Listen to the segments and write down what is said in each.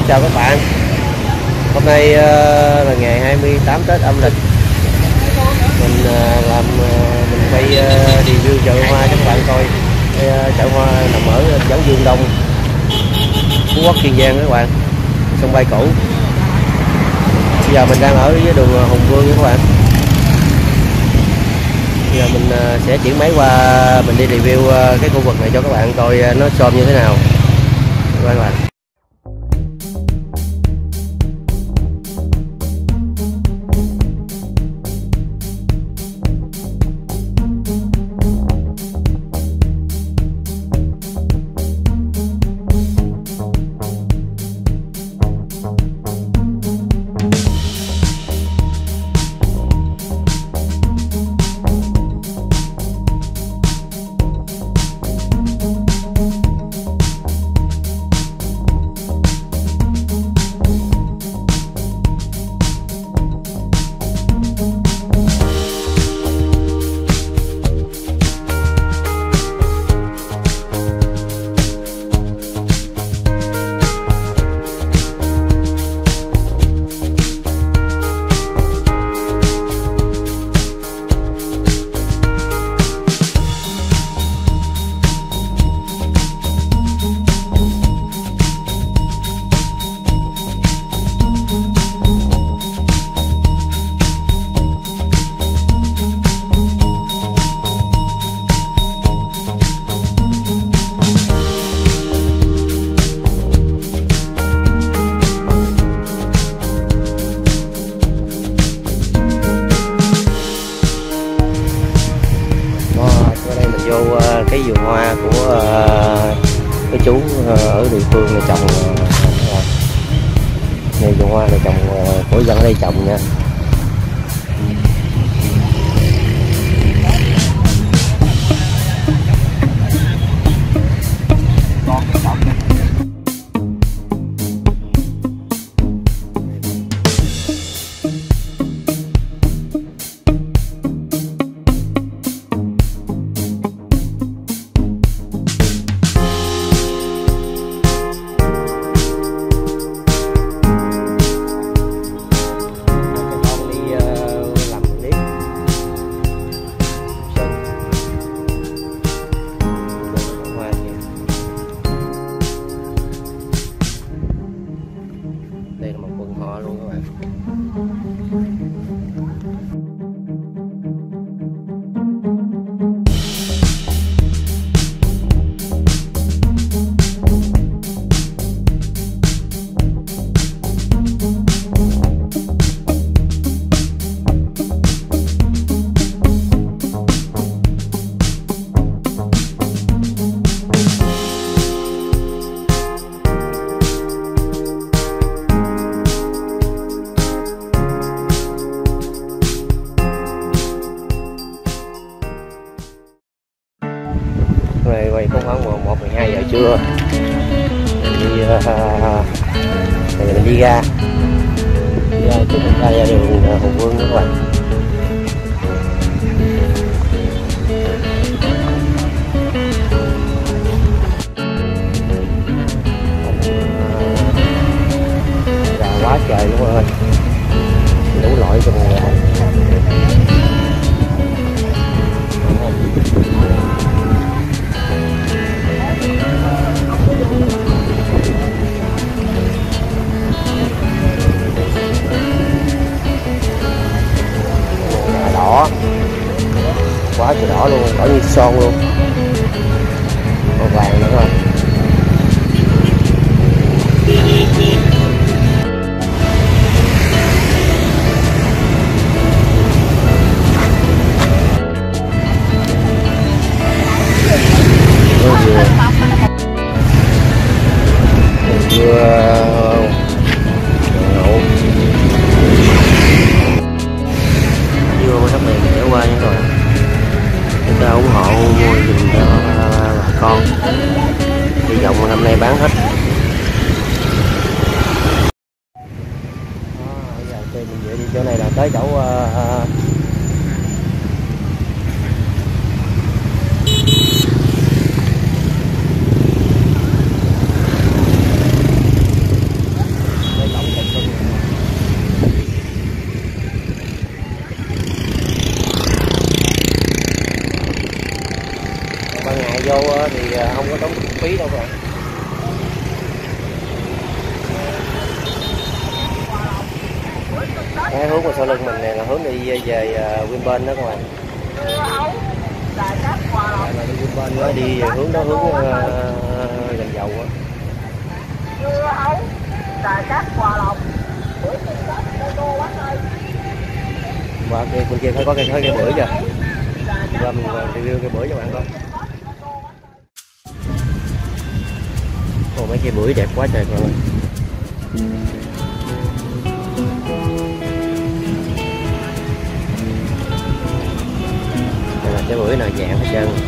chào các bạn. Hôm nay là ngày 28 Tết âm lịch. Mình quay review chợ hoa cho các bạn coi. Chợ hoa nằm ở Trảng Dương Đông, Phú Quốc, Kiên Giang các bạn, sân bay cũ. Bây giờ mình đang ở dưới đường Hùng Vương các bạn. Bây giờ mình sẽ chuyển máy qua mình đi review cái khu vực này cho các bạn coi nó xôm như thế nào các bạn. Vô cái vườn hoa của cái chú ở địa phương này trồng. Này vườn hoa này trồng của dân ở đây trồng nha. Đây là một vườn hoa luôn các bạn. Này quay cũng khoảng 1-12 giờ trưa. Mình đi ra chút mình ra đường Hùng Vương các bạn. Là quá trời luôn ơi, đủ loại trong này. Đỏ quá trời đỏ luôn, đỏ như son luôn, màu vàng nữa thôi. Ta ủng hộ mua giùm cho bà con, hy vọng năm nay bán hết. Bây giờ mình về đi chỗ này là tới chỗ vô thì không có tốn phí đâu các bạn. Cái hướng của sau lưng mình này là hướng đi về Vinpearl đó các bạn. Đi Vinpearl đó, đi về hướng đó, hướng gần dầu á. Và bên kia phải có cây bưởi chưa? Và mình review cây bưởi cho bạn coi. Ồ, mấy cây bưởi đẹp quá trời các bạn. Đây là cái bưởi nào dạng hết trơn.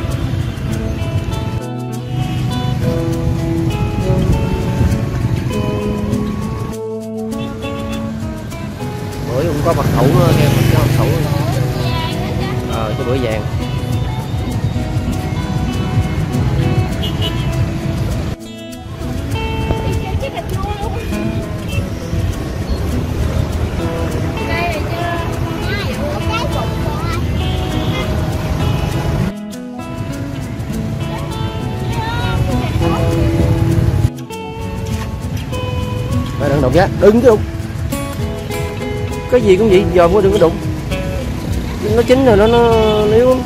Bưởi cũng có mật khẩu nữa nha, có mật khẩu. Cái bưởi vàng. Đừng đụng nhá, đừng có đụng. Cái gì cũng vậy, dòm có đừng có đụng. Nó chín rồi nó yếu lắm.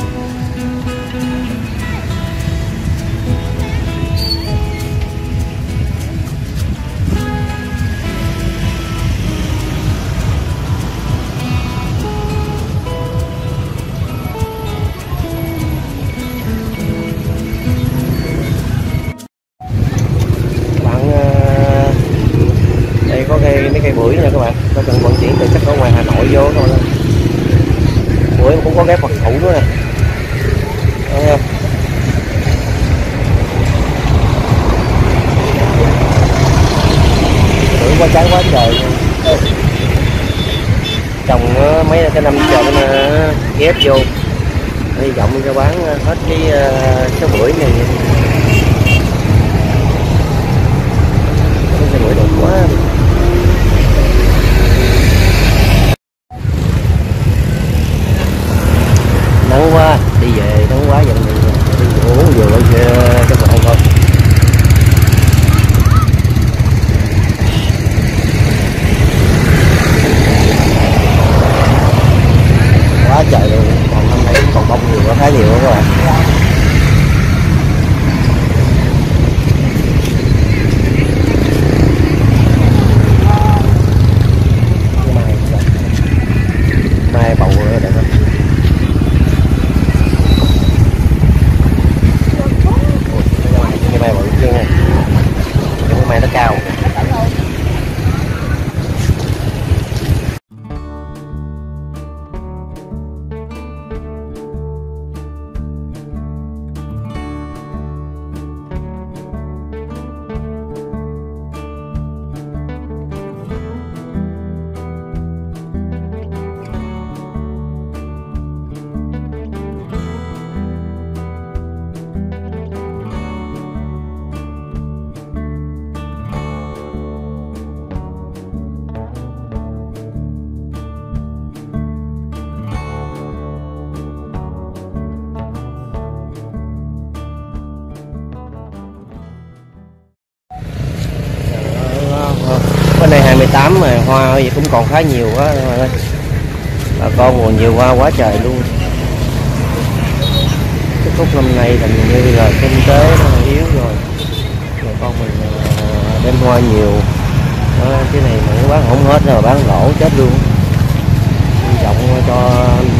Mấy cây bưởi nha các bạn, có cần vận chuyển từ chắc ở ngoài Hà Nội vô thôi. Bưởi cũng có ghép mật khẩu nữa nè. Thấy không? Bưởi quá trái quá trời. Trồng mấy cái năm giờ nó ghép vô. Hy vọng cho bán hết cái số bưởi này. Cái bưởi đẹp quá. Nắng quá, đi về nắng quá giờ mình đi uống vừa lên cho các bạn thôi. Quá trời luôn, còn năm nay còn bông nhiều quá, khá nhiều quá các bạn. Mai bầu đẹp lắm. Cái mai bự chứ nha, cái mai nó cao. Bên này 28 mà hoa gì cũng còn khá nhiều quá các bạn ơi. Bà con còn nhiều hoa quá trời luôn. Cái khúc năm nay hình như là kinh tế nó yếu rồi. Bà con mình đem hoa nhiều. Đó, cái này mà nó bán không hết rồi, bán lỗ chết luôn. Hy vọng cho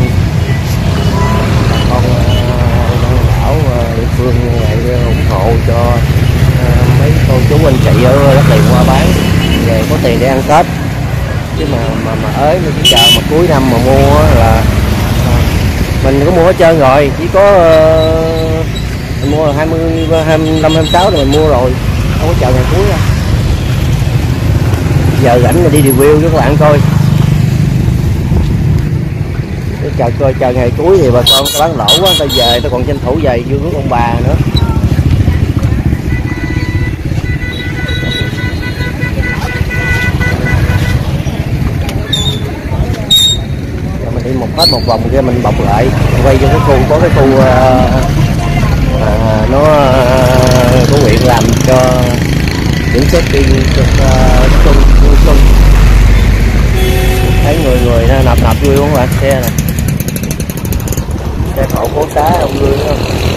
bà con đông đảo địa phương như vậy ủng hộ cho mấy cô chú anh chị ở đất liền qua bán về có tiền để ăn Tết. Chứ mà ới mấy cái chợ mà cuối năm mà mua là mình có mua hết trơn rồi, chỉ có mình mua 20, 25, 26 rồi mình mua rồi, không có chợ ngày cuối đâu. Giờ rảnh rồi đi review cho các bạn coi. Chờ ngày cuối thì bà con bán lỗ quá, ta về ta còn tranh thủ về vô rước ông bà nữa. Rồi mình đi hết một vòng kia mình bọc lại, quay vô cái khu có cái khu nó có nguyện làm cho những số tiền được xuân thấy người nó nạp vui không bạn? Xe này xe khổ phố xá ông vui không?